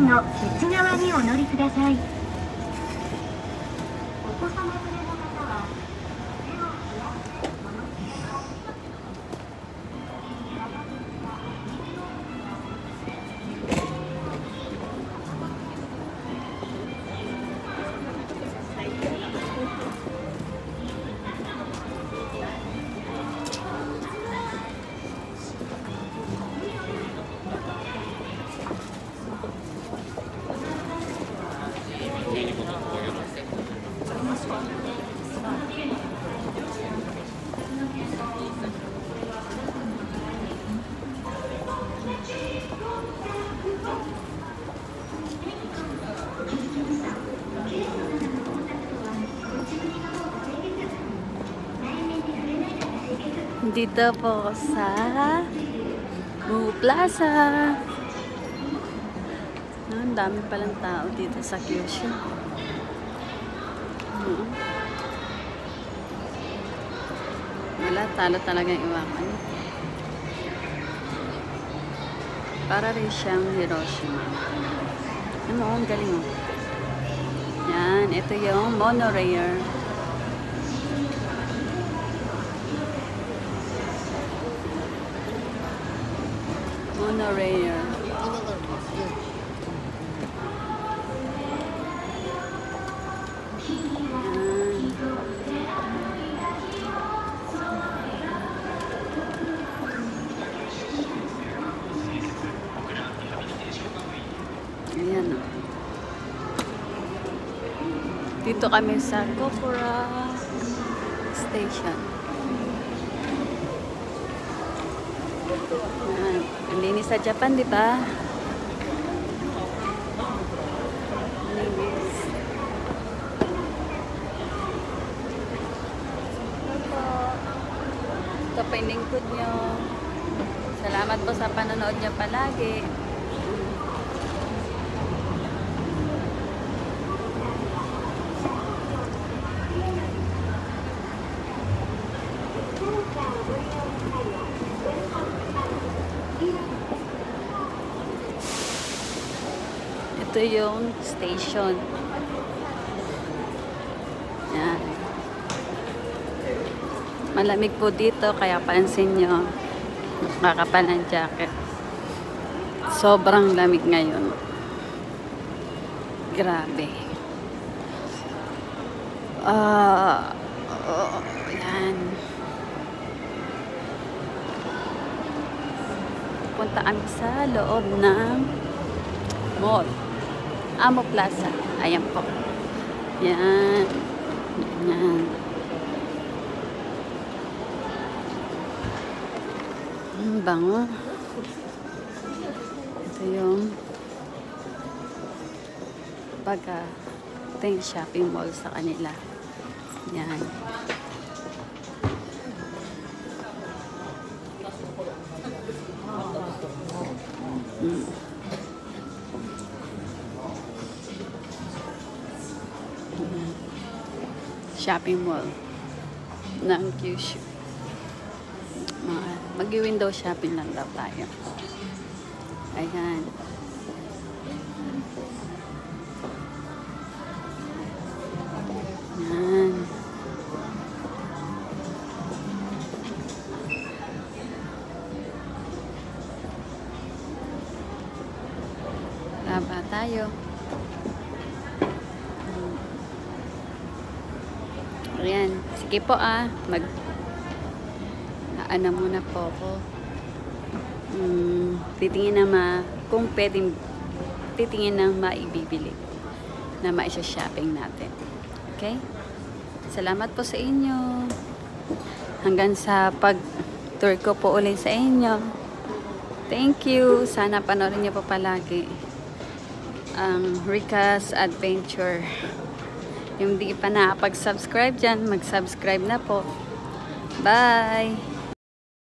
の内側にお乗りください。お子様連れの方は手を開いてお乗りください。 Dito po sa Blue Plaza. Ang dami palang tao dito sa Kyushu. Wala, talo talagang iwakan. Para rin siyang Hiroshima. Ano, ang galing oh. Yan, ito yung monorail. Monorail. Ayan o. Dito kami sa Kokura Station. Ang linis sa Japan, di ba? Linis. Ito pa yung lingkod nyo. Salamat po sa panonood nyo palagi. Ito yung station. Yan. Malamig po dito, kaya pansin nyo, nakakapal ng jacket. Sobrang lamig ngayon. Grabe. Yan. Punta kami sa loob ng mall. Amo Plaza. Ayan po. Yan. Yan. Ang bango. Ito yung ito yung shopping mall sa kanila. Yan. Shopping mall ng Kyushu. Mag-window shopping lang daw tayo. Ayan. Ayan. Laba tayo. Ayan. Sige po ano muna po ako. Titingin na kung pwedeng titingin na maibibili na maisa-shopping natin. Okay? Salamat po sa inyo. Hanggang sa pag-tour ko po ulit sa inyo. Thank you. Sana panoorin niyo po palagi ang Rika's Adventure. Yung di pa nakapag-subscribe dyan, mag-subscribe na po. Bye!